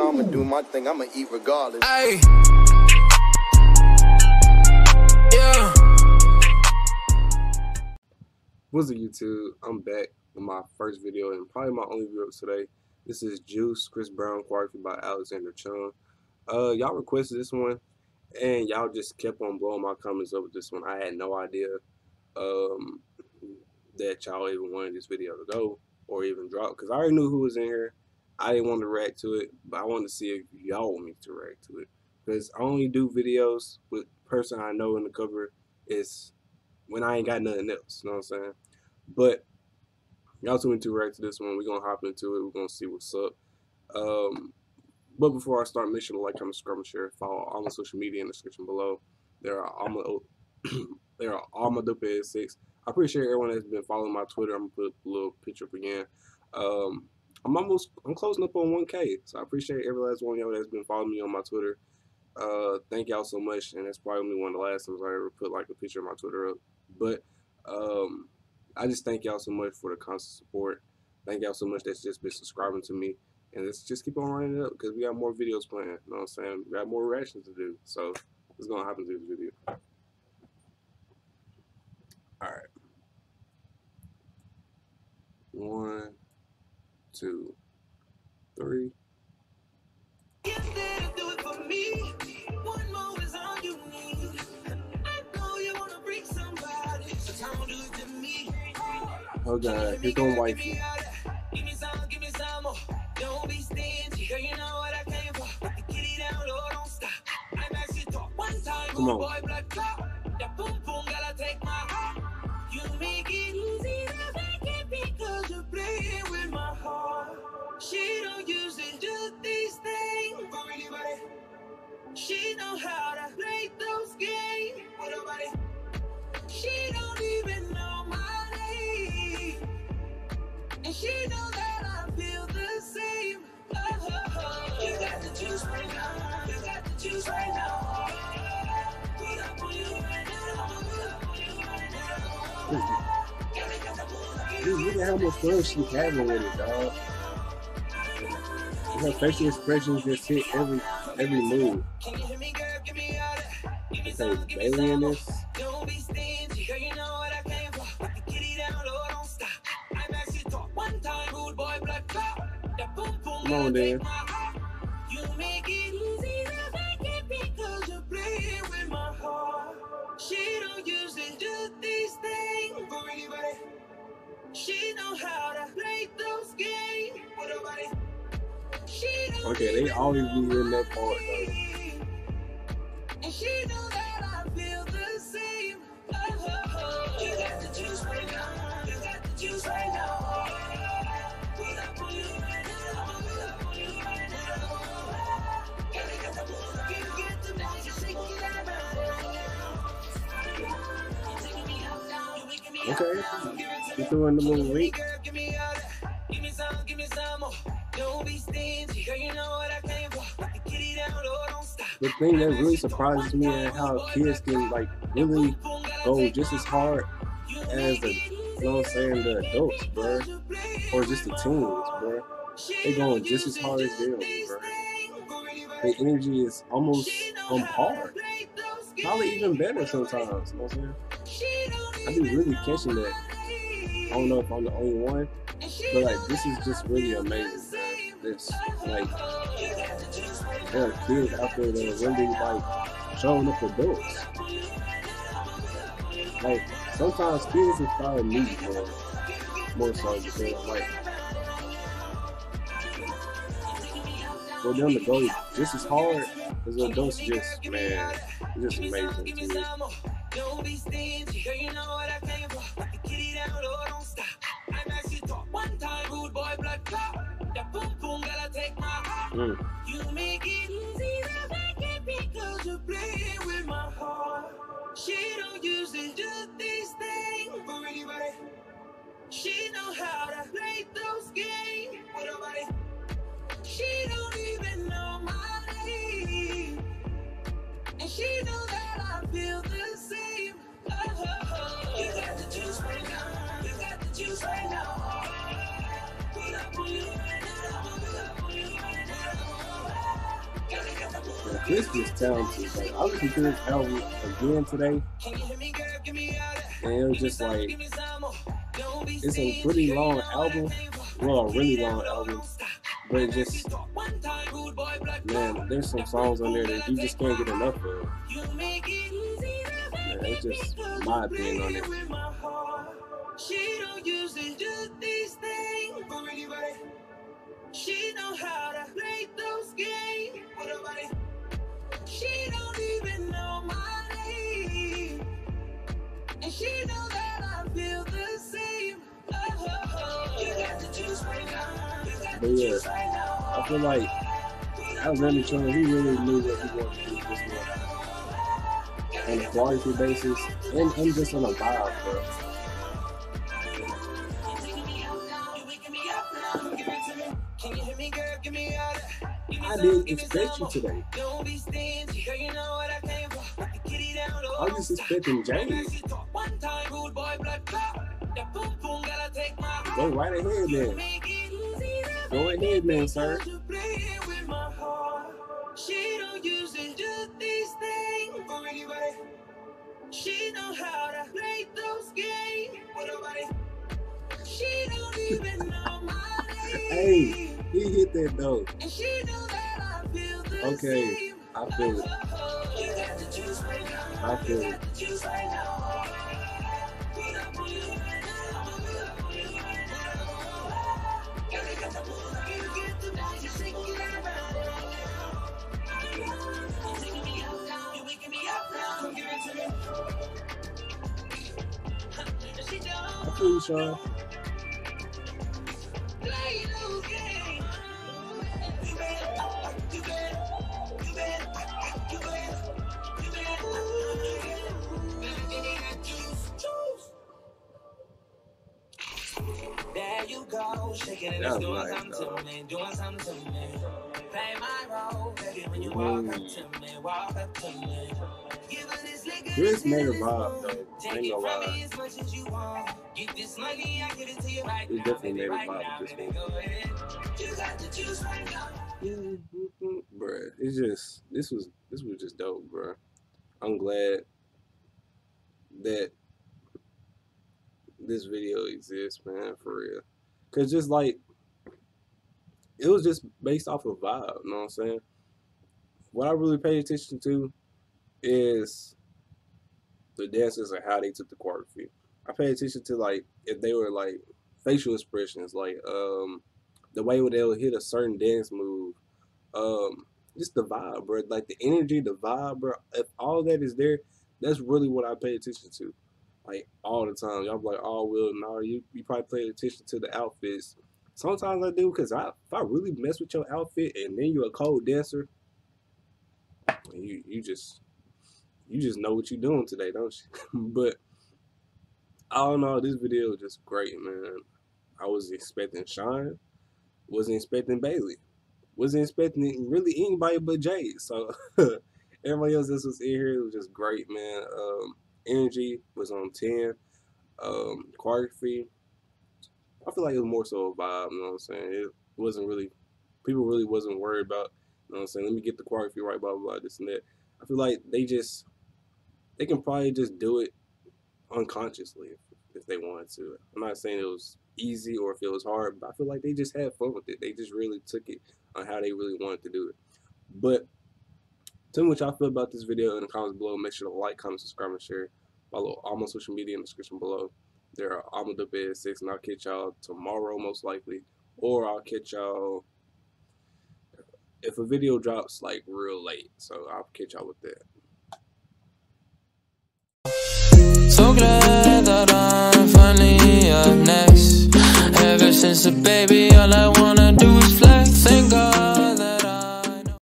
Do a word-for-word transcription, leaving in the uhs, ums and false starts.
know I'ma do my thing. I'ma eat regardless. Ay. Yeah. What's up, YouTube? I'm back with my first video and probably my only video today. This is Juice, Chris Brown, choreography by Alexander Chung. Uh, y'all requested this one, and y'all just kept on blowing my comments up with this one. I had no idea um, that y'all even wanted this video to go or even drop, because I already knew who was in here. I didn't want to react to it, but I wanted to see if y'all want me to react to it, because I only do videos with person I know in the cover is when I ain't got nothing else, you know what I'm saying? But y'all told me to react to this one. We're gonna hop into it. We're gonna see what's up. Um, but before I start, make sure to like, comment, subscribe, and share. Follow all my social media in the description below. There are all my there are all my dope ass six. I appreciate everyone that's been following my Twitter. I'm gonna put a little picture up again. Um, I'm almost I'm closing up on one K, so I appreciate every last one of y'all that's been following me on my Twitter. Uh, thank y'all so much, and that's probably one of the last times I ever put like a picture of my Twitter up. But um, I just thank y'all so much for the constant support. Thank y'all so much that's just been subscribing to me, and let's just keep on running it up because we got more videos planned. You know what I'm saying? We got more reactions to do, so it's gonna happen to this video. All right, one, two, three. Oh God, here come wifey. Give me some, give me some more. Don't be stingy. Girl, you know what I came for. Put the kitty down low, don't stop. I'm actually talk one time. Come on. Boy, blood clot. That boom boom, gotta take my heart. You make it easy to make it because you're playing with my heart. She don't usually do these things for anybody. She know how to play those games with nobody. She don't even know my name, and she know that I feel the same. Oh, oh, oh. You got the juice right now. You got the juice right now. Put up on you right now. Put up on you right now. Dude, look at how much fun she's having with it, dog. Her facial expressions just hit every every move. Can you hear me, girl? Give me all that. Give me Okay, some, give me Bailey in some more. this. Don't be stingy, girl. You know what I came for. Put the kitty down low, don't stop. I'm actually talk one time, rude boy, blood clot. That boom boom, Come on, gotta take then. my heart. You make it easy to make it because you're playing with my heart. She don't usually do these things for anybody. She know how to play those games with nobody. She don't Okay, they even always be know in that my part, though. name. And she know that I feel the same. Oh, oh, oh. You got the juice right now. You got the juice right now. Put up on you right now. Put up on you right now. Gotta get the ball. You get the ball. You shake it out. You're taking me up now. You're waking me up Okay, now. Give it to you me. throwing the Give little me, weight. girl, give me all that. Give me some, give me some more. Don't be stingy, girl, you know what I came for. Put the kitty down low, don't stop. The thing that really surprises me is how kids can like really go just as hard as the, you know what I'm saying, the adults, bro, or just the teens, bro. They going just as hard as them, bro. The energy is almost on par, probably even better sometimes. You know what I'm saying? I be really catching that. I don't know if I'm the only one, but like this is just really amazing, man. This like there are kids out there that are really like showing up adults. Like sometimes kids inspire me more, more so because like for them to go just as hard as the adults, just man, it's just amazing to me. Don't be stingy, girl, you know what I came for. Put the kitty down low, don't stop. I'm actually talk one time, rude boy, blood clot. That boom boom, gotta take my heart. Mm. You make it easy to make it because you're playing with my heart. She don't usually do these things for anybody. She know how to play those games with nobody. She don't even know my name, and she know that I feel the same. Oh, oh, oh. You got the juice right now. You got the juice right now. Put up on you right now. Put up on you right now. Chris is talented. Like, I listened to his album again today, and it was just like, it's a pretty long album. Well, a really long album, but it just, man, there's some songs on there that you just can't get enough of. Man, it's just my opinion on it. She don't usually do these things, but really, right? She know how to play those games. She don't even know my name, and she know that I feel the same. Oh, oh, oh. You got the juice right now. You got the juice right now. I feel like Alexander Chung, he really knew what he wanted to do this one. On a quality basis, and, and just on a vibe, bro. I didn't expect you today. I was just expecting James. Go right ahead, man. Go ahead, man, sir. She don't usually do these things, but really, right? She know how to play those games. She don't even know my name. Hey, he hit that though. And she know that I feel the okay, same. I feel it. I feel it. I feel you, Sean. There you go, shaking it, it's doing something to me, doing something to me. Play my role, baby, when you walk up to me, walk up to me. Chris made a vibe, though. I ain't gonna lie. As much as you want. Get this money, I give it to you right He now. definitely made a Right vibe now, with this baby, one. go ahead. You got the juice right now. Bruh, it's just, this was, this was just dope, bruh. I'm glad that this video exists, man, for real. Cause just like, it was just based off of vibe, you know what I'm saying? What I really paid attention to is the dancers and how they took the choreography. I paid attention to like if they were like facial expressions, like um the way they would hit a certain dance move, um just the vibe, bro. Like the energy, the vibe, bro. If all that is there, that's really what I pay attention to, like all the time. Y'all be like, oh, well, no, you you probably pay attention to the outfits. Sometimes I do, because I, if I really mess with your outfit and then you're a cold dancer, you you just you just know what you're doing today, don't you? But I don't know, this video was just great, man. I was expecting Sean, wasn't expecting Bailey, wasn't expecting really anybody but Jay. So everybody else that was in here, it was just great, man. Um, energy was on ten. Um, choreography, I feel like it was more so a vibe, you know what I'm saying? It wasn't really, people really wasn't worried about, you know what I'm saying, let me get the choreography right, blah, blah, blah, this and that. I feel like they just, they can probably just do it unconsciously if, if they wanted to. I'm not saying it was easy or if it was hard, but I feel like they just had fun with it. They just really took it on how they really wanted to do it. But tell me what y'all feel about this video in the comments below. Make sure to like, comment, subscribe, and share. Follow all my social media in the description below. There are Almost Up at six, and I'll catch y'all tomorrow most likely, or I'll catch y'all if a video drops like real late, so I'll catch y'all with that. So glad that I'm finally up next. Ever since a baby, all I wanna